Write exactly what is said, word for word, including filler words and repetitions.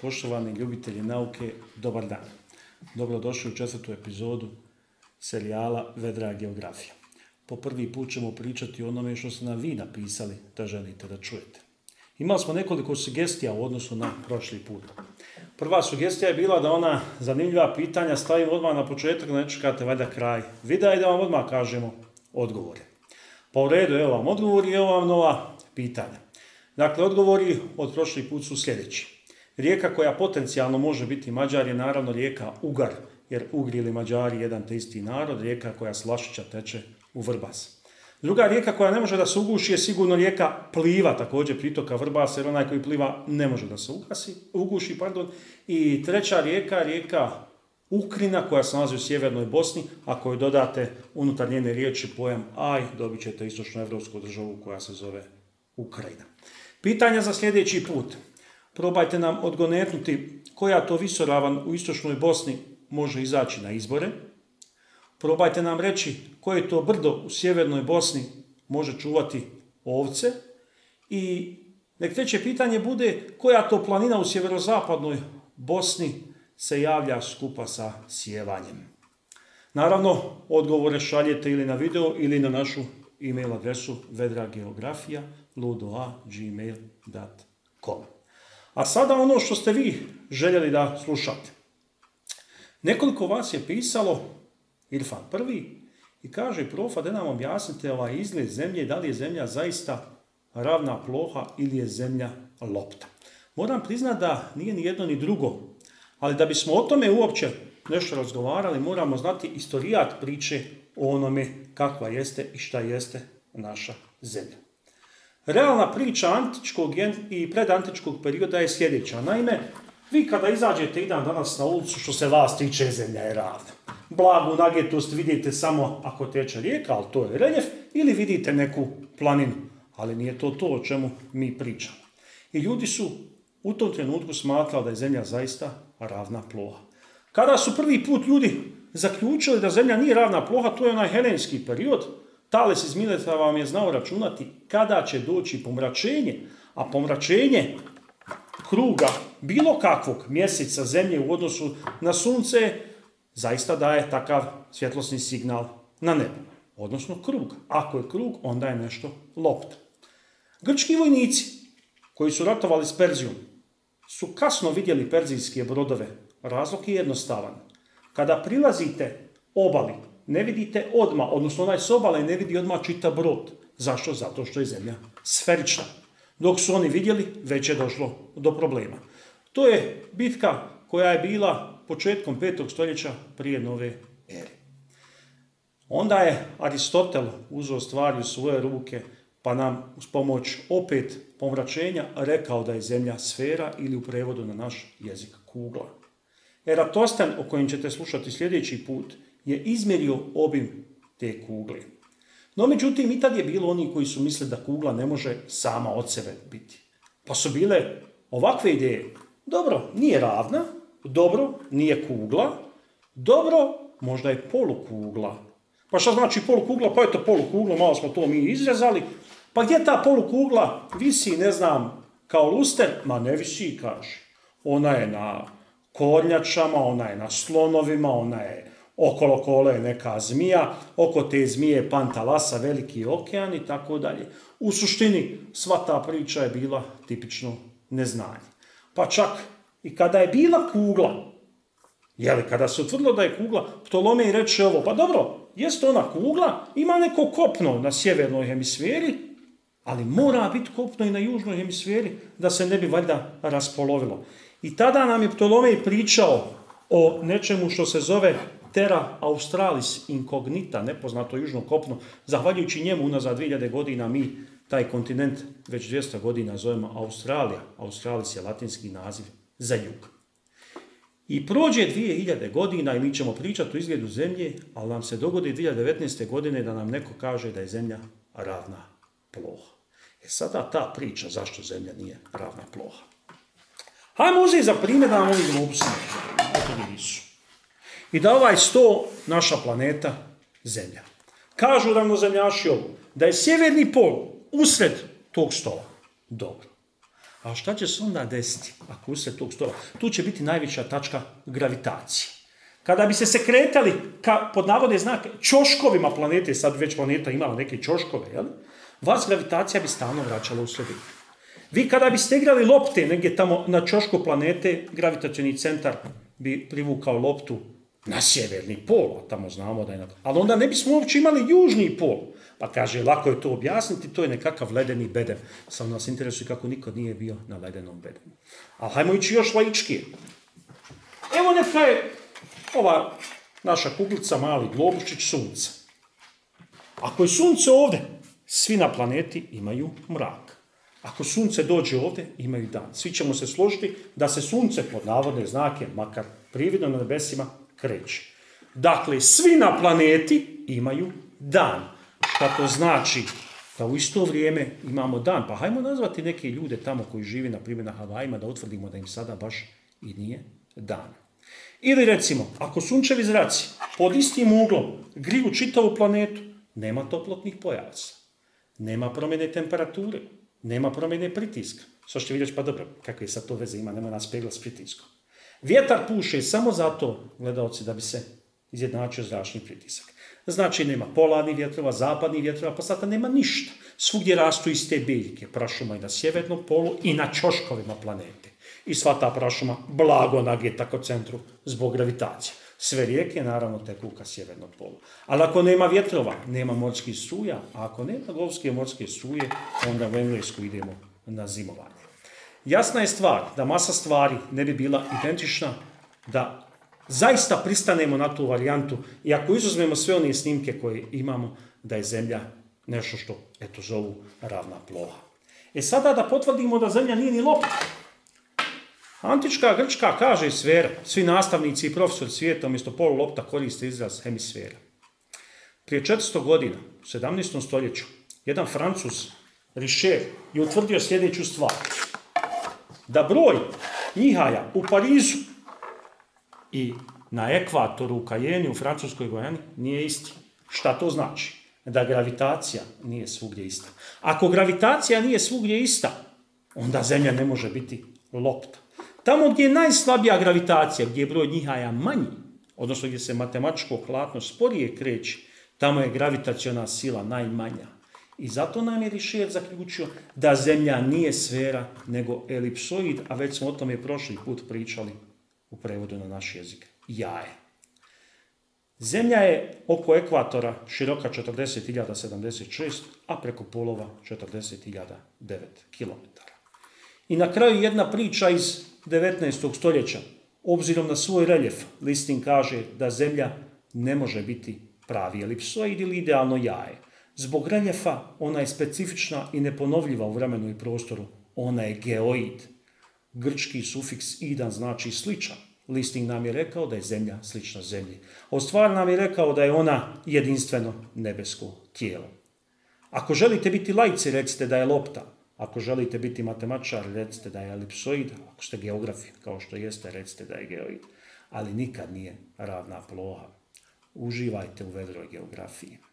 Poštovani ljubitelji nauke, dobar dan. Dobrodošli u četvrtu epizodu serijala Vedra geografija. Po prvi put ćemo pričati o onome što ste nam vi napisali da želite da čujete. Imali smo nekoliko sugestija u odnosu na prošli put. Prva sugestija je bila da ona zanimljiva pitanja stavimo odmah na početak, ne čekate valjda kraj videa i da vam odmah kažemo odgovore. Pa u redu, evo vam odgovori i evo vam nova pitanja. Dakle, odgovori od prošli put su sljedeći. Rijeka koja potencijalno može biti Mađar je naravno rijeka Ugar, jer Ugri ili Mađari jedan te isti narod, rijeka koja s Lašića teče u Vrbas. Druga rijeka koja ne može da se uguši je sigurno rijeka Pliva, također pritoka Vrbas, jer onaj koji pliva ne može da se ugasi, uguši. Pardon. I treća rijeka, rijeka Ukrina koja se nalazi u sjevernoj Bosni, a koju dodate unutar njene riječi pojam Aj, dobit ćete istočnoevropsku državu koja se zove Ukrajina. Pitanja za sljedeći put. Probajte nam odgonetnuti koja to visoravan u istočnoj Bosni može izaći na izbore. Probajte nam reći koje to brdo u sjevernoj Bosni može čuvati ovce. I nek treće pitanje bude koja to planina u sjeverozapadnoj Bosni se javlja skupa sa sjevanjem. Naravno, odgovore šaljete ili na video ili na našu e-mail adresu vedrageografija ludo a gmail dot com. A sada ono što ste vi željeli da slušate. Nekoliko vas je pisalo, Irfan prvi, i kaže profa da nam objasnite ovaj izgled zemlje, da li je zemlja zaista ravna ploha ili je zemlja lopta. Moram priznati da nije ni jedno ni drugo, ali da bismo o tome uopće nešto razgovarali, moramo znati istorijat priče o onome kakva jeste i šta jeste naša zemlja. Realna priča antičkog i predantičkog perioda je sljedeća. Naime, vi kada izađete jedan danas na ulicu, što se vas tiče, zemlja je ravna. Blagu nagetost vidite samo ako teče rijeka, ali to je reljef, ili vidite neku planinu, ali nije to to o čemu mi pričamo. I ljudi su u tom trenutku smatrali da je zemlja zaista ravna ploha. Kada su prvi put ljudi zaključili da zemlja nije ravna ploha, to je onaj helenski period. Tales iz Mileta vam je znao računati kada će doći pomračenje, a pomračenje kruga bilo kakvog mjeseca zemlje u odnosu na sunce zaista daje takav svjetlosni signal na nebo, odnosno krug. Ako je krug, onda je nešto lopta. Grčki vojnici koji su ratovali s Perzijom su kasno vidjeli perzijske brodove. Razlog je jednostavan. Kada prilazite obali, ne vidite odmah, odnosno onaj s obale ne vidi odmah čitav brod. Zašto? Zato što je zemlja sferična. Dok su oni vidjeli, već je došlo do problema. To je bitka koja je bila početkom petog stoljeća prije nove ere. Onda je Aristotel uzeo stvari u svoje ruke, pa nam uz pomoć opet pomračenja rekao da je zemlja sfera ili u prevodu na naš jezik kugla. Eratostan, o kojem ćete slušati sljedeći put, je izmjerio obim te kugle. No međutim, i tad je bilo oni koji su mislili da kugla ne može sama od sebe biti. Pa su bile ovakve ideje. Dobro, nije ravna, dobro, nije kugla, dobro, možda je polukugla. Pa šta znači polukugla? Pa eto polukugla, malo smo to mi izrezali. Pa gdje ta polukugla visi, ne znam, kao luster? Ma ne visi, kaže. Ona je na kornjačama, ona je na slonovima, ona je okolo kole neka zmija, oko te zmije Pantalasa, veliki okean i tako dalje. U suštini sva ta priča je bila tipično neznanje. Pa čak i kada je bila kugla, jeli, kada se utvrdilo da je kugla, Ptolomej reče ovo, pa dobro, jeste ona kugla, ima neko kopno na sjevernoj hemisferi, ali mora biti kopno i na južnoj hemisferi da se ne bi valjda raspolovilo. I tada nam je Ptolomej pričao o nečemu što se zove Terra Australis Incognita, nepoznato južno kopno. Zahvaljujući njemu unazad dvije hiljade godina mi taj kontinent već dvjesto godina zovemo Australija. Australis je latinski naziv za jug. I prođe dvije hiljade godina i mi ćemo pričati o izgledu zemlje, ali nam se dogodi dvije hiljade devetnaeste. godine da nam neko kaže da je zemlja ravna ploha. E sada ta priča zašto zemlja nije ravna ploha. Hajmo uzeti za primjer da nam ovi globusi nisu. I da ovaj sto naša planeta Zemlja. Kažu ravnozemljaši ovo, da je sjeverni pol usred tog stola. Dobro. A šta će se onda desiti ako usred tog stola? Tu će biti najveća tačka gravitacije. Kada bi se se kretali ka, pod navodne znake ćoškovima planete, sad već planeta imala neke ćoškove, jel? Vas gravitacija bi stalno vraćala u sredinu. Vi kada biste igrali lopte negdje tamo na ćošku planete, gravitacioni centar bi privukao loptu na sjeverni pol, a tamo znamo da je na... Ali onda ne bismo uopće imali južni pol. Pa kaže, lako je to objasniti, to je nekakav ledeni bedem. Samo nas interesuje kako niko nije bio na ledenom bedemu. Ali hajmo ići još laičkije. Evo neka je ova naša kuglica, mali globučić sunca. Ako je sunce ovdje, svi na planeti imaju mrak. Ako sunce dođe ovdje, imaju dan. Svi ćemo se složiti da se sunce pod navodne znake, makar prividno na nebesima, kreće. Dakle, svi na planeti imaju dan. Šta to znači? Da u isto vrijeme imamo dan. Pa hajmo nazvati neke ljude tamo koji žive, na primjer na Havajima, da utvrdimo da im sada baš i nije dan. Ili recimo, ako sunčevi zraci pod istim uglom griju čitavu planetu, nema toplotnih pojaca, nema promjene temperature, nema promjene pritiska. Sad ćete vidjeti, pa dobro, kakve sad to veze ima, nema nas pegla s pritiskom. Vjetar puše samo zato, gledalci, da bi se izjednačio zračni pritisak. Znači, nema polarnih vjetrova, zapadnih vjetrova, pa sada nema ništa. Svugdje rastu iste biljke, prašuma i na sjevernom polu i na ćoškovima planete. I sva ta prašuma blago nageta ka centru zbog gravitacije. Sve rijeke, naravno, teku ka sjevernom polu. Ali ako nema vjetrova, nema morskih struja, a ako nema gorske morske struje, onda u Englesku idemo na zimovanje. Jasna je stvar da masa stvari ne bi bila identična, da zaista pristanemo na tu varijantu i ako izuzmemo sve one snimke koje imamo, da je Zemlja nešto što, eto, zovu ravna ploha. E sada da potvrdimo da Zemlja nije ni lopta. Antička Grčka kaže sfera. Svi nastavnici i profesori svijeta umjesto polulopta koriste izraz hemisfera. Prije četiristo godina, u sedamnaestom stoljeću, jedan Francuz, Richer, je utvrdio sljedeću stvar. Da broj njihaja u Parizu i na ekvatoru u Kajeni, u Francuskoj Gojani, nije isti. Šta to znači? Da gravitacija nije svugdje ista. Ako gravitacija nije svugdje ista, onda Zemlja ne može biti lopta. Tamo gdje je najslabija gravitacija, gdje je broj njihaja manji, odnosno gdje se matematičko klatno sporije kreće, tamo je gravitaciona sila najmanja. I zato nam je Richer zaključio da Zemlja nije sfera, nego elipsoid, a već smo o tome prošli put pričali u prevodu na naš jezik. Jaje. Zemlja je oko ekvatora široka četrdeset hiljada sedamdeset šest, a preko polova četrdeset hiljada devet kilometara. I na kraju jedna priča iz devetnaestog stoljeća. Obzirom na svoj reljef, Listing kaže da Zemlja ne može biti pravi elipsoid ili idealno jaje. Zbog reljefa ona je specifična i neponovljiva u vremenu i prostoru. Ona je geoid. Grčki sufiks idan znači sličan. Listing nam je rekao da je Zemlja slična Zemlji. A u stvari nam je rekao da je ona jedinstveno nebesko tijelo. Ako želite biti laici, recite da je lopta. Ako želite biti matematičar, recite da je elipsoid. Ako ste geografi, kao što jeste, recite da je geoid. Ali nikad nije ravna ploha. Uživajte u vedroj geografiji.